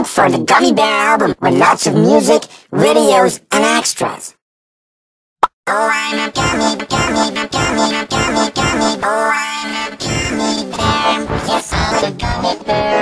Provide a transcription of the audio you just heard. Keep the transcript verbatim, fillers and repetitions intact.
look for the Gummy Bear album with lots of music, videos, and extras. Oh, I'm a gummy, gummy, gummy, gummy, gummy, oh, I'm a gummy bear. Yes, I'm a gummy bear.